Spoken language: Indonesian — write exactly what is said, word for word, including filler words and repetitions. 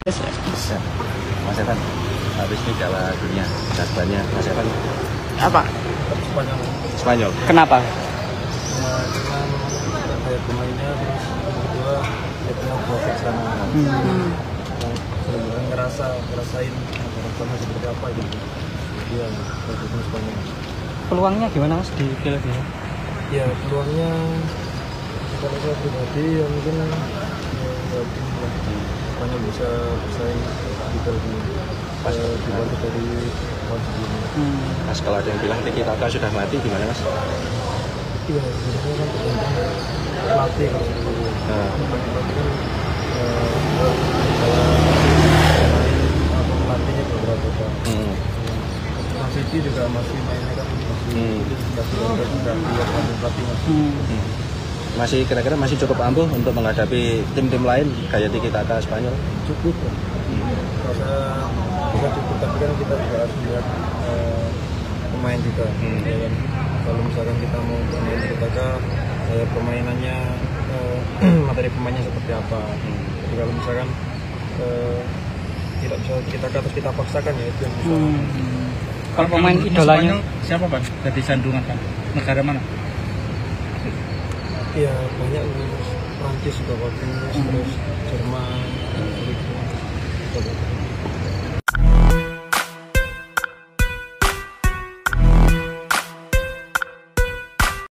Bisa. Mas Evan, habis ini Piala Dunia, jawabannya Mas Evan apa? Spanyol. Spanyol. Kenapa? Cuma cuman kayak pemainnya, terus yang kedua dia punya profit sana. Hmm. Benar-benar ngerasa ngerasain rasanya seperti apa gitu. Dia profitnya Spanyol. Peluangnya gimana Mas di Piala Dunia? Ya peluangnya kalau saya pribadi ya mungkin ya, ya, Spanyol bisa bersaing di Piala Dunia. Pas dibantu dari tahun sebelumnya. Hmm. Mas, kalau ada yang bilang Tiki Taka sudah mati, gimana Mas? Iya, sebenarnya kan tergantung pelatih kalau itu. Nah. Pelatih kan kalau pemain atau pelatihnya beberapa kan. Hmm. Man City juga masih mainnya kan masih Hmm. masih ada juga lihat pelatihnya. Hmm. Hmm. Masih kira-kira masih cukup ampuh untuk menghadapi tim-tim lain kayak Tiki Taka Spanyol? Cukup kan. Kalau saya bisa cukup, tapi kan kita juga harus lihat eh, pemain juga. Hmm. Ya kan? Kalau misalkan kita mau bermain di Taka, eh, permainannya eh, materi pemainnya seperti apa. Hmm. Jadi kalau misalkan eh, tidak bisa kita terus kita paksakan ya itu yang bisa. Hmm. Kalau pemain idolanya siapa Pak? Dari sandungan kan? Negara mana? Iya banyak, Prancis juga bagus, Hmm. terus